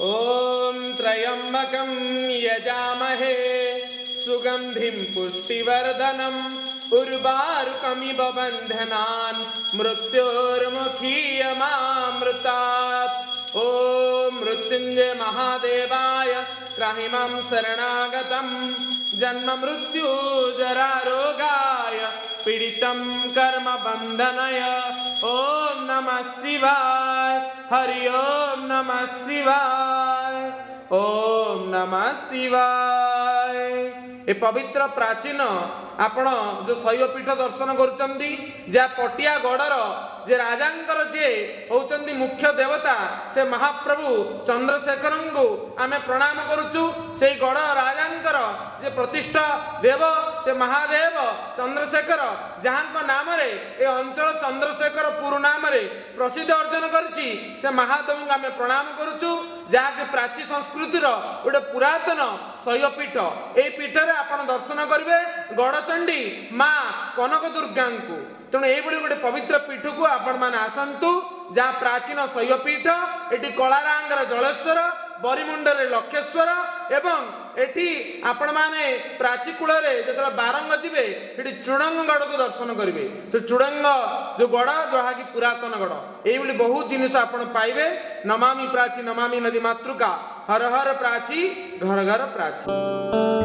ओम त्र्यंबकं यजामहे सुगंधिं पुष्टिवर्धनम् उर्वारुकमिव बन्धनान् मृत्योर्मुखीयमामृतात्। ओम मृत्युंजय महादेवाय त्राहि मां शरणागतं जन्म मृत्यु जरा रोगाय पीडितं कर्म बंधनय। ओम नमः शिवाय। हरि ओम नमः शिवाय। ओम नमः शिवाय। ए पवित्र प्राचीन आपण जो शैवपीठ दर्शन करुचंदी जा पटिया गड़र जे राजांकर जे होचंदी मुख्य देवता से महाप्रभु चंद्रशेखर को आमे प्रणाम करुचु। से गड़ राजांकर जे प्रतिष्ठा देव से महादेव चंद्रशेखर जहाँ नाम रे ए अंचल चंद्रशेखरपुर नाम रे प्रसिद्ध अर्जन करछि से महादेव को आमे प्रणाम करुचु। जहाँकि प्राची संस्कृतिर गोटे पुरातन शैवपीठ। ए पीठरे आपण दर्शन करेंगे गड़चंडी माँ कनक दुर्गा को। तेणु ये गोटे पवित्र पीठ को आपण मैंने आसतु जहाँ प्राचीन शैवपीठ। एटी कलारांगर जलेश्वर बरीमुंडरे लक्षेश्वर एवं एटी आपण माने प्राची कूल जो बारंग जीवे सेठी चुड़ंग गढ़ को दर्शन करेंगे। से चुड़ंग जो गढ़ जहाँकि पुरातन गढ़ ये बहुत जिनिस आपण पाइबे। नमामि प्राची नमामि नदी मातृका हर हर प्राची घर घर प्राची।